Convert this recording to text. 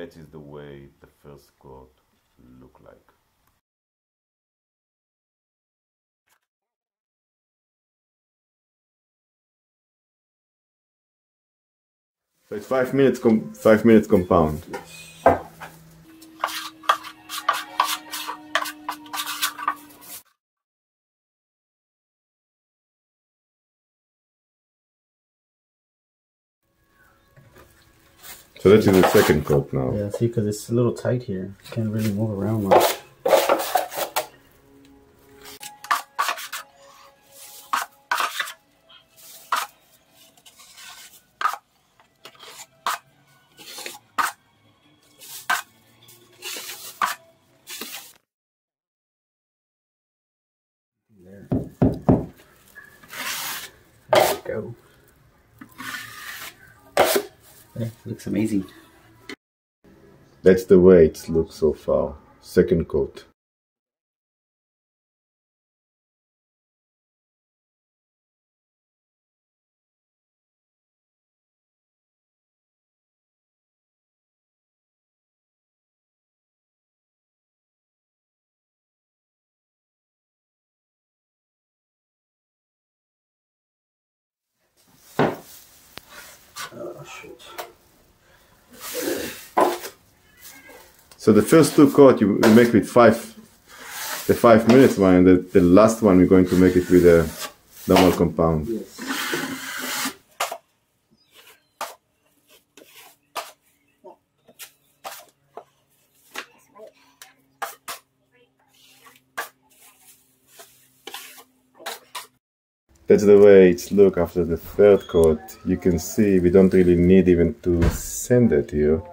that is the way the first coat look like. So it's 5 minutes, 5 minutes compound. So that is the second coat now. Yeah, see, because it's a little tight here. Can't really move around much. There. There we go. Yeah, looks amazing. That's the way it looks so far. Second coat. Oh shit. So the first two coats you make with the 5 minutes one, and the last one we're going to make it with a normal compound. Yes. That's the way it's look after the third coat. You can see we don't really need even to sand it here.